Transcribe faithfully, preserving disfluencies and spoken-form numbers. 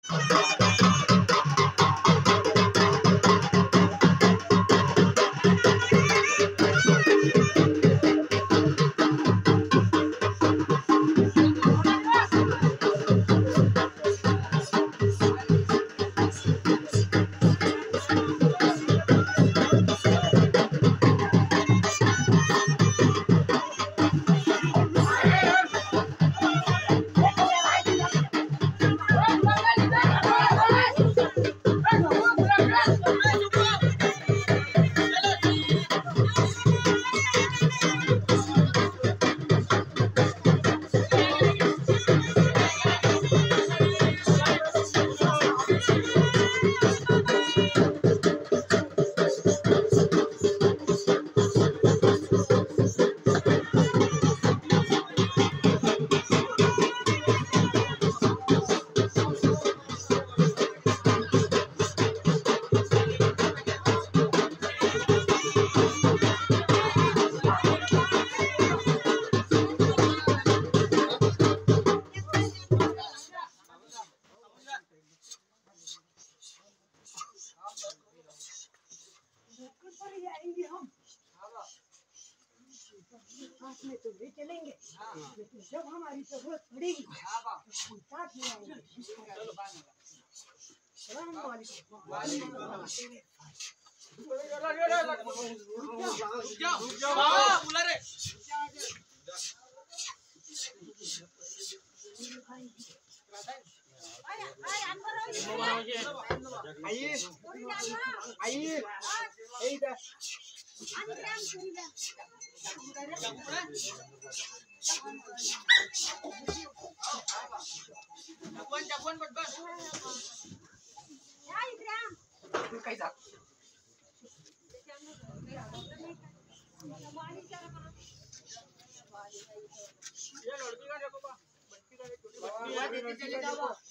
साथ में तो ले चलेंगे, लेकिन जब हमारी जरूरत पड़ेगी तो हम साथ में आएंगे। आइए आइए ये लड़की का देखो बा, बच्ची का